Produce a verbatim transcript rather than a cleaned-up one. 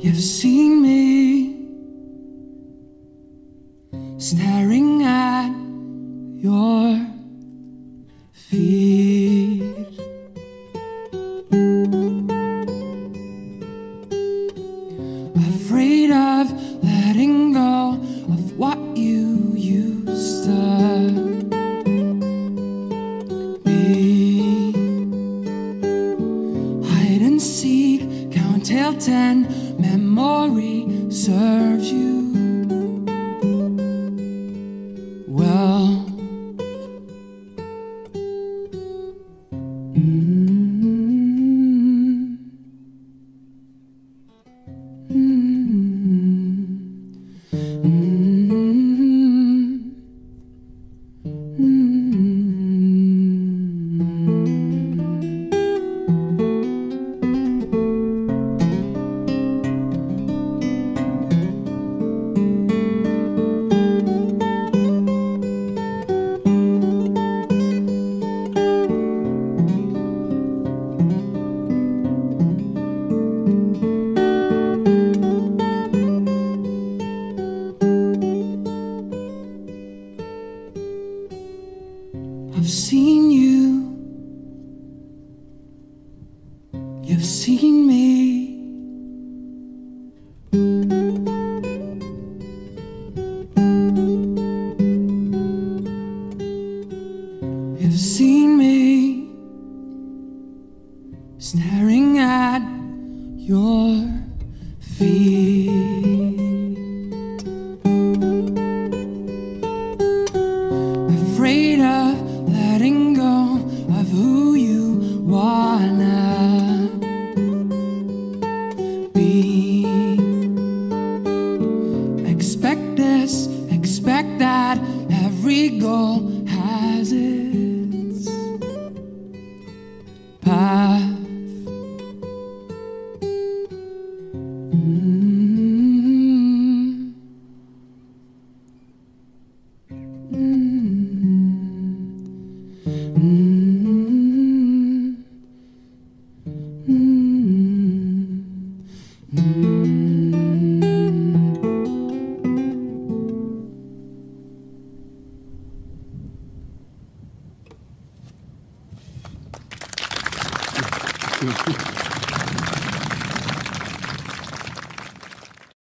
You've seen me staring at your feet, afraid of letting go of what you used to be. Hide and seek, count till ten, memory serves you well. I've seen you, you've seen me. You've seen me staring at your feet, afraid of letting go of who you wanna be. Expect this, expect that, every goal has its path. Thank you.